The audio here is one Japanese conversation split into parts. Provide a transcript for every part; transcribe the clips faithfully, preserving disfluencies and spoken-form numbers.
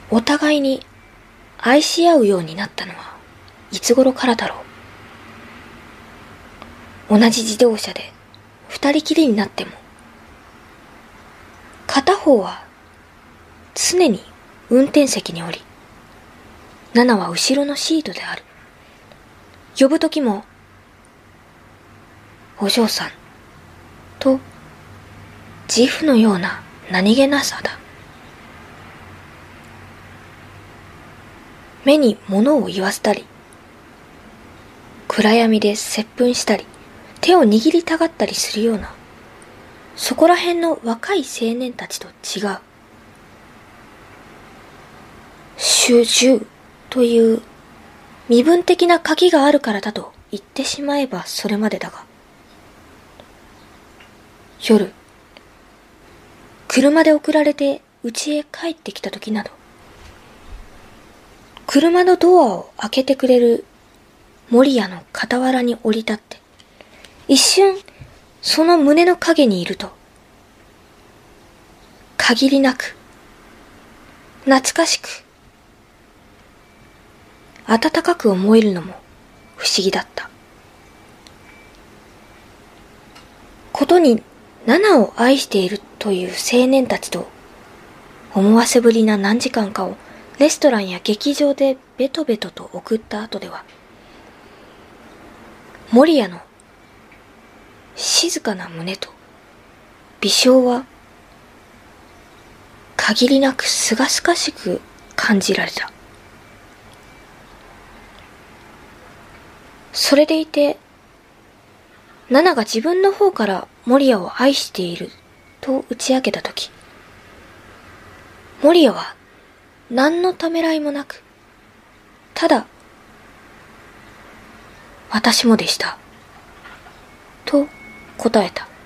お互いに愛し合うようになったのはいつ頃からだろう。同じ自動車で二人きりになっても、片方は常に運転席におり、ナナは後ろのシートである。呼ぶときも、お嬢さん、と、自負のような何気なさだ。目に物を言わせたり、暗闇で接吻したり、手を握りたがったりするような、そこら辺の若い青年たちと違う。主従という身分的な鍵があるからだと言ってしまえばそれまでだが、夜、車で送られて家へ帰ってきた時など、車のドアを開けてくれる守谷の傍らに降り立って、一瞬その胸の影にいると、限りなく、懐かしく、温かく思えるのも不思議だった。ことにナナを愛しているという青年たちと思わせぶりな何時間かをレストランや劇場でベトベトと送った後では、守谷の静かな胸と微笑は限りなくすがすがしく感じられた。それでいて、ナナが自分の方から守谷を愛していると打ち明けたとき、守谷は何のためらいもなく、ただ、私もでした、と答えた。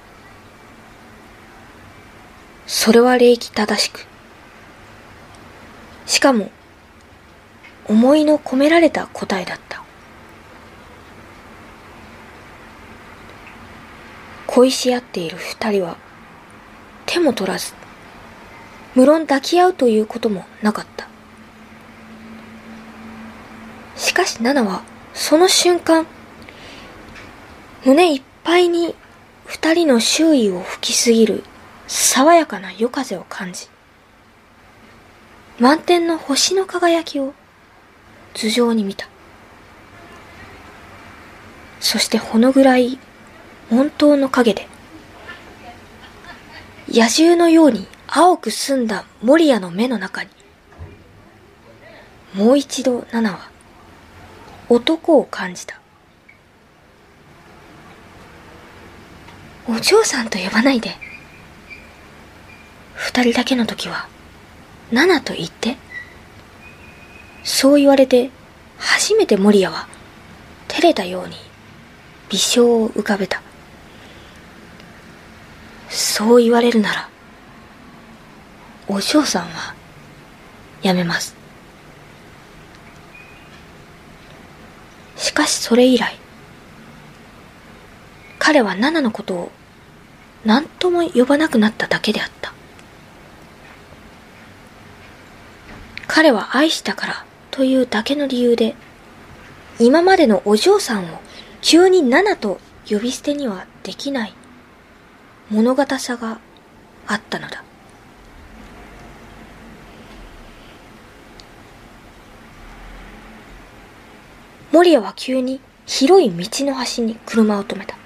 それは礼儀正しく、しかも、思いの込められた答えだった。恋し合っている二人は、手も取らず、無論抱き合うということもなかった。しかしナナは、その瞬間、胸いっぱいに二人の周囲を吹きすぎる爽やかな夜風を感じ、満天の星の輝きを頭上に見た。そしてほの暗い門灯の影で、野獣のように青く澄んだ守谷の目の中に、もう一度ナナは男を感じた。お嬢さんと呼ばないで。二人だけの時は、ナナと言って。そう言われて、初めて守谷は、照れたように、微笑を浮かべた。そう言われるなら、お嬢さんは、やめます。しかしそれ以来、彼はナナのことを何とも呼ばなくなっただけであった。彼は愛したからというだけの理由で、今までのお嬢さんを急にナナと呼び捨てにはできない物語さがあったのだ。守谷は急に広い道の端に車を止めた。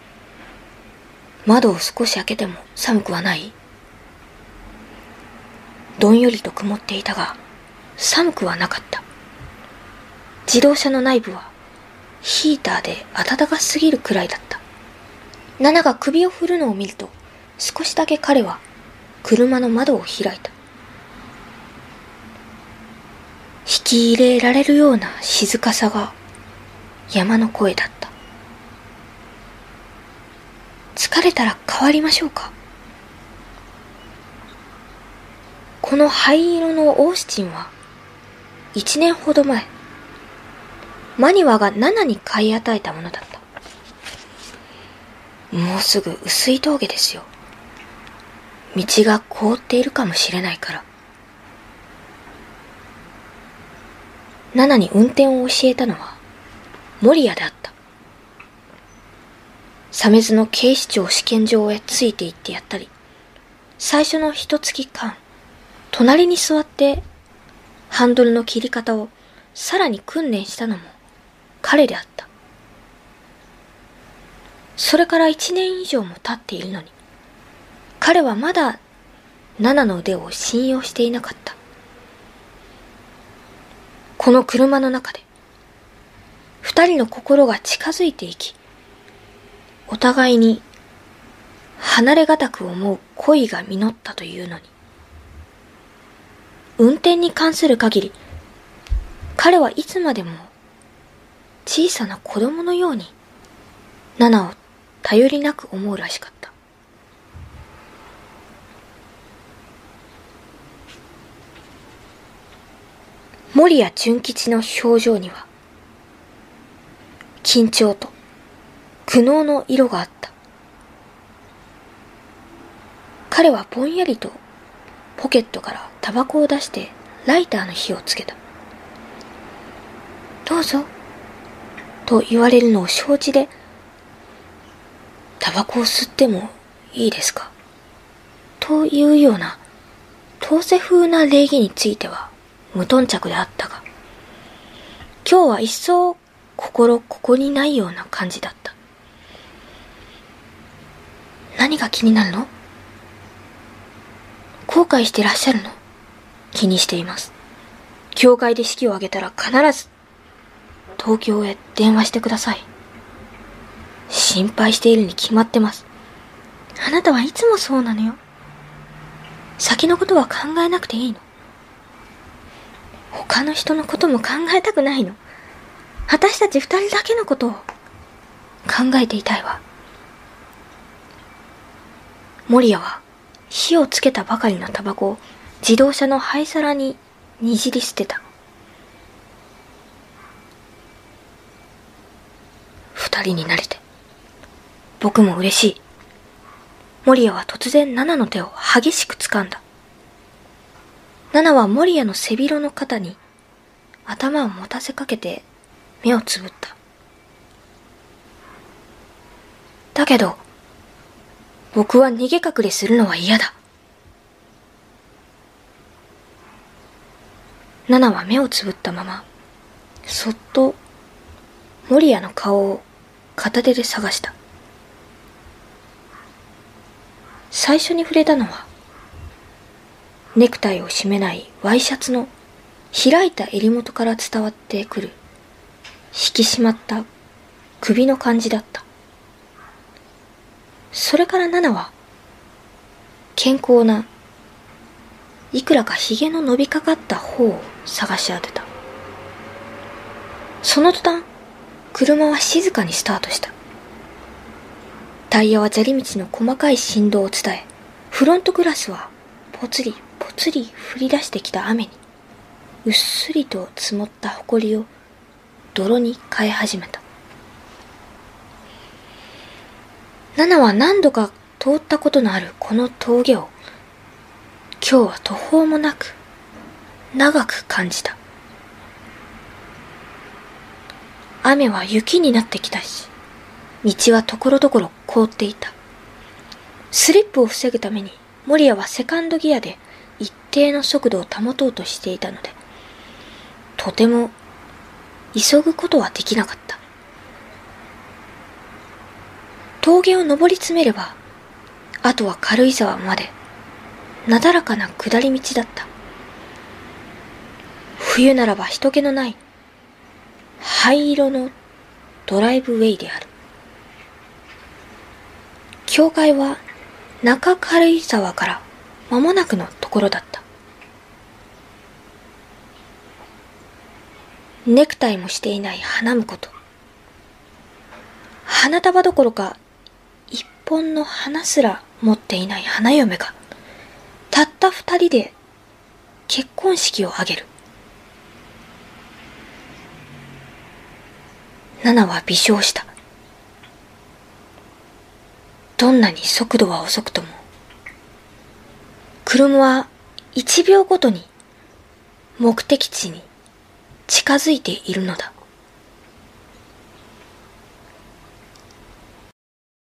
窓を少し開けても寒くはない？どんよりと曇っていたが、寒くはなかった。自動車の内部はヒーターで暖かすぎるくらいだった。ナナが首を振るのを見ると、少しだけ彼は車の窓を開いた。引き入れられるような静かさが山の声だった。疲れたら変わりましょうか。この灰色のオースティンは一年ほど前、マニワがナナに買い与えたものだった。もうすぐ薄い峠ですよ。道が凍っているかもしれないから。 ナナに運転を教えたのは守谷であった。鮫洲の警視庁試験場へついて行ってやったり、最初の一月間、隣に座ってハンドルの切り方をさらに訓練したのも彼であった。それから一年以上も経っているのに、彼はまだナナの腕を信用していなかった。この車の中で、二人の心が近づいていき、お互いに離れがたく思う恋が実ったというのに、運転に関する限り、彼はいつまでも小さな子供のようにナナを頼りなく思うらしかった。守谷純吉の表情には緊張と苦悩の色があった。彼はぼんやりとポケットからタバコを出してライターの火をつけた。どうぞと言われるのを承知で、タバコを吸ってもいいですかというような当世風な礼儀については無頓着であったが、今日は一層心ここにないような感じだった。何が気になるの？後悔してらっしゃるの？気にしています。教会で式を挙げたら必ず東京へ電話してください。心配しているに決まってます。あなたはいつもそうなのよ。先のことは考えなくていいの。他の人のことも考えたくないの。私たち二人だけのことを考えていたいわ。守谷は火をつけたばかりのタバコを自動車の灰皿ににじり捨てた。二人になれて僕も嬉しい。守谷は突然ナナの手を激しく掴んだ。ナナは守谷の背広の肩に頭を持たせかけて目をつぶった。だけど僕は逃げ隠れするのは嫌だ。ナナは目をつぶったままそっと守谷の顔を片手で探した。最初に触れたのはネクタイを締めないワイシャツの開いた襟元から伝わってくる引き締まった首の感じだった。それからナナは健康ないくらかひげの伸びかかった方を探し当てた。その途端車は静かにスタートした。タイヤは砂利道の細かい振動を伝え、フロントグラスはぽつりぽつり降り出してきた雨にうっすりと積もった埃を泥に変え始めた。ナナは何度か通ったことのあるこの峠を今日は途方もなく長く感じた。雨は雪になってきたし、道はところどころ凍っていた。スリップを防ぐために守谷はセカンドギアで一定の速度を保とうとしていたので、とても急ぐことはできなかった。峠を登り詰めれば、あとは軽井沢までなだらかな下り道だった。冬ならば人気のない灰色のドライブウェイである。教会は中軽井沢から間もなくのところだった。ネクタイもしていない花婿と、花束どころか一本の花すら持っていない花嫁がたった二人で結婚式を挙げる。ナナは微笑した。どんなに速度は遅くとも、車は一秒ごとに目的地に近づいているのだ。